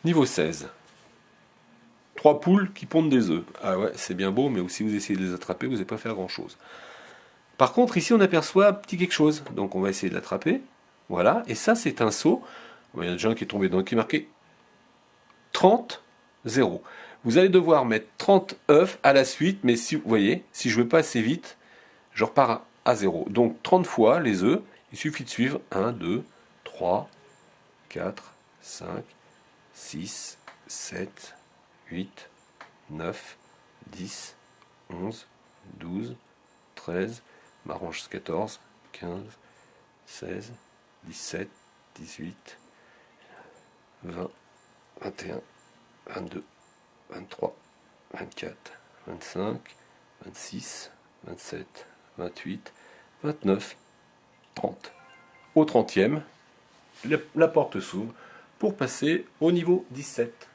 Niveau 16. 3 poules qui pondent des œufs. Ah ouais, c'est bien beau, mais si vous essayez de les attraper, vous n'allez pas faire grand-chose. Par contre, ici, on aperçoit un petit quelque chose. Donc, on va essayer de l'attraper. Voilà. Et ça, c'est un seau. Il y en a déjà un qui est tombé, donc qui est marqué 30, 0. Vous allez devoir mettre 30 œufs à la suite, mais si vous voyez, si je ne vais pas assez vite, je repars à 0. Donc, 30 fois les œufs, il suffit de suivre 1, 2, 3, 4, 5, 6, 7, 8, 9, 10, 11, 12, 13, m'arrange 14, 15, 16, 17, 18, 20, 21, 22, 23, 24, 25, 26, 27, 28, 29, 30. Au 30e, la porte s'ouvre pour passer au niveau 17.